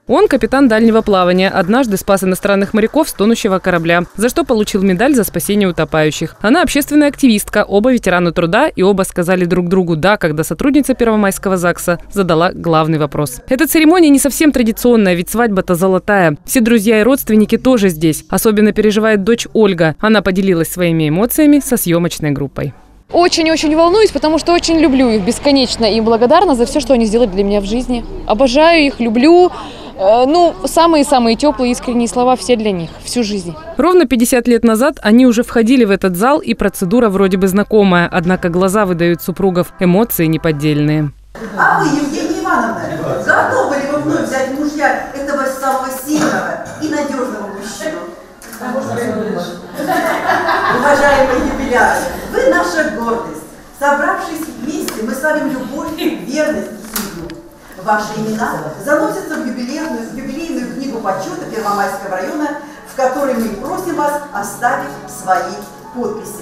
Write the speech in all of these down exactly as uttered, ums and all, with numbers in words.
Он капитан дальнего плавания, однажды спас иностранных моряков с тонущего корабля, за что получил медаль за спасение утопающих. Она общественная активистка, оба ветераны труда, и оба сказали друг другу «да», когда сотрудница Первомайского ЗАГСа задала главный вопрос. Эта церемония не совсем традиционная, ведь свадьба-то золотая. Все друзья и родственники тоже здесь. Особенно переживает дочь Ольга. Она поделилась своими эмоциями со съемочной группой. Очень-очень волнуюсь, потому что очень люблю их бесконечно и благодарна за все, что они сделали для меня в жизни. Обожаю их, люблю. Ну, самые-самые теплые искренние слова все для них, всю жизнь. Ровно пятьдесят лет назад они уже входили в этот зал, и процедура вроде бы знакомая, однако глаза выдают супругов, эмоции неподдельные. А вы, Евгения Ивановна, готовы ли вы вновь взять в мужья этого самого сильного и надежного мужчину? Уважаемые юбиляры, вы наша гордость. Собравшись вместе, мы славим любовь, верность и семью. Ваши имена заносятся в юбилейную, в юбилейную книгу почета Первомайского района, в которой мы просим вас оставить свои подписи.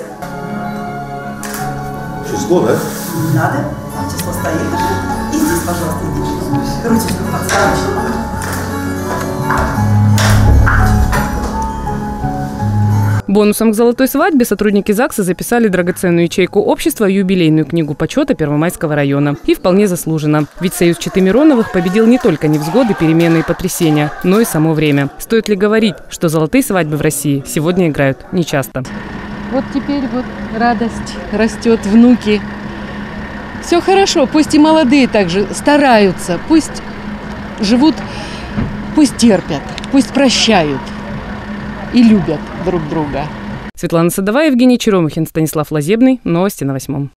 Число, да? Не надо. Там число стоит. И здесь, пожалуйста, идите. Ручечку подставочку. Бонусом к золотой свадьбе сотрудники ЗАГСа записали драгоценную ячейку общества в юбилейную книгу почета Первомайского района. И вполне заслуженно. Ведь союз Читы Мироновых победил не только невзгоды, перемены и потрясения, но и само время. Стоит ли говорить, что золотые свадьбы в России сегодня играют нечасто? Вот теперь вот радость растет, внуки. Все хорошо, пусть и молодые также стараются, пусть живут, пусть терпят, пусть прощают и любят друг друга. Светлана Садовая, Евгений Черемухин, Станислав Лазебный. Новости на восьмом.